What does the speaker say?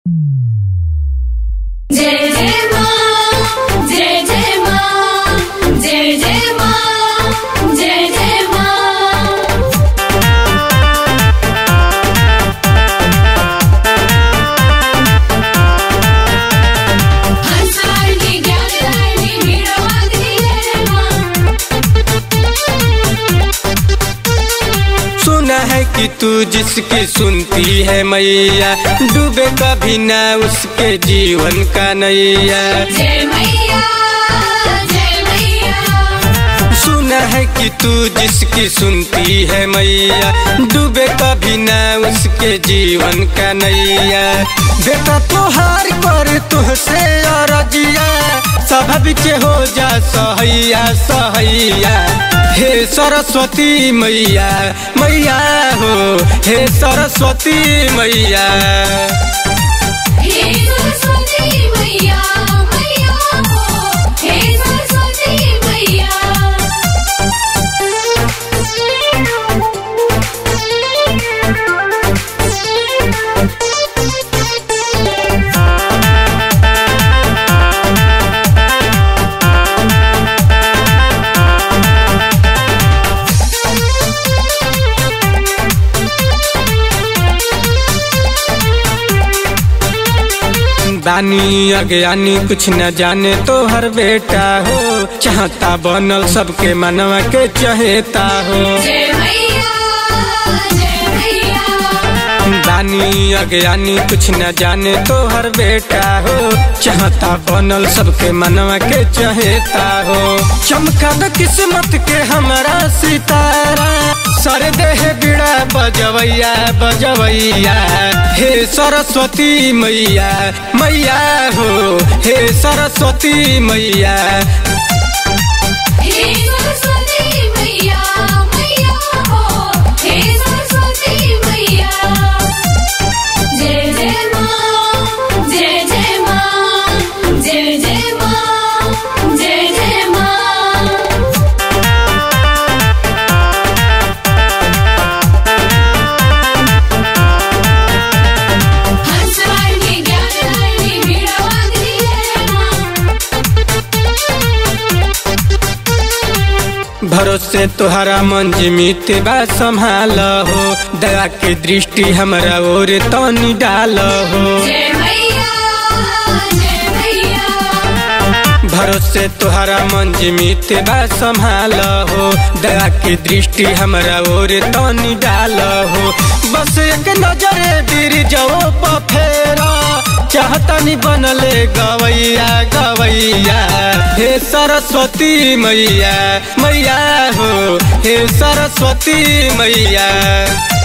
जय जय माँ, जय जय माँ, जय जय माँ, जय जय माँ। हंसारनी ज्ञानदायिनी वीणवादिनी जय माँ। सुना है कि तू जिसकी सुनती है मैया, डूबे कभी ना उसके जीवन का नैया। जय मैया, जय मैया। सुना है कि तू जिसकी सुनती है मैया, डूबे कभी ना उसके जीवन का नैया। बेटा तोहार कर तुझसे अरजिया, सब बिच हो जा सहैया सहैया। हे सरस्वती मैया मैया हो, हे सरस्वती मैया। हे सरस्वती मैया मैया हो, हे सरस्वती मैया। दानी अज्ञानी कुछ न जाने तो हर बेटा हो, चाहता बनल सबके मनवा के चहेता हो। जय मैया, जय मैया। दानी अज्ञानी कुछ न जाने तो हर बेटा हो, चाहता बनल सबके मनवा के चहेता हो। चमका द किस्मत के हमारा सितारा, सर देह बिड़ा बजवैया बजवैया। हे सरस्वती मैया मैया हो, हे सरस्वती मैया। हे सरस्वती मैया मैया हो, हे सरस्वती मैया। जय जय माँ, जय जय माँ, जय जय माँ, जय जय माँ। हंसारनी ज्ञानदायिनी वीणवादिनी जय माँ। भरोसे तुहरा मन जिमित बा संभाल हो, दया के दृष्टि हमरा ओर तनी डाल हो। जय मैया, जय मैया। भरोसे तुहरा मन जिमित बा संभाल हो, दया की दृष्टि हमरा ओर तनी डाल हो। बस एक नजरे गिर जाओ पफेरा, चाहतनी बनले गवैया गवैया। हे सरस्वती मैया मैया हो, हे सरस्वती मैया।